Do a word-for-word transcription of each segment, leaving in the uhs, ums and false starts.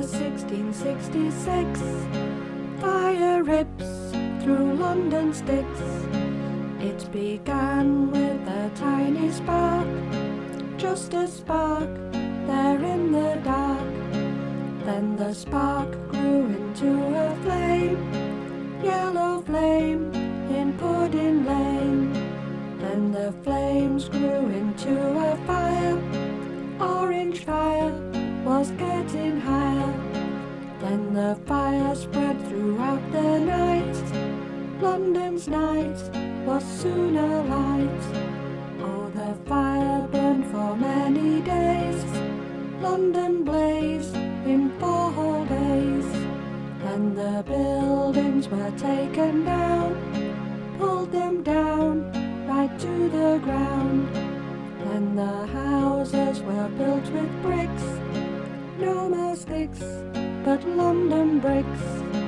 sixteen sixty-six, fire rips through London sticks. It began with a tiny spark, just a spark there in the dark. Then the spark grew into a flame, yellow flame in Pudding Lane. Then the flames grew into a fire, orange fire was getting higher. Then the fire spread throughout the night, London's night was soon alight. Oh, the fire burned for many days, London blazed in four whole days. Then the buildings were taken down, pulled them down right to the ground. Then the houses were built with bricks, no more sticks, but London bricks.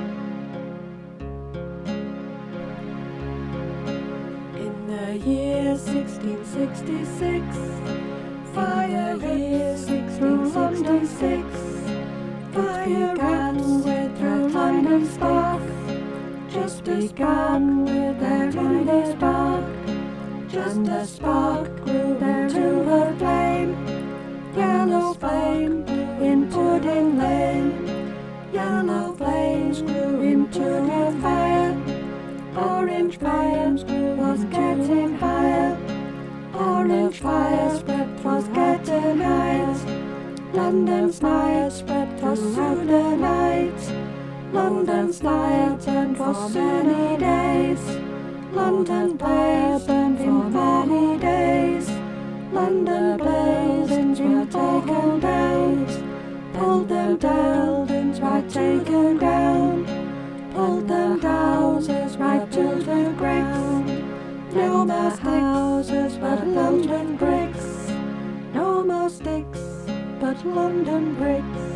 In the year sixteen sixty-six, fire rips through London six. Fire began with a tiny spark, just began with a tiny spark. Just a spark grew into a flame, yellow flame in Pudding Lane. Yellow flames grew into a fire, orange fire was getting higher. Orange fire spread was getting higher. London's fire spread throughout the night, London's fire burned for many days. London fire burned for many days. London buildings were taken down, pulled them down, right taken down, pulled them houses right to the ground. No more houses but London bricks, no more sticks but London bricks.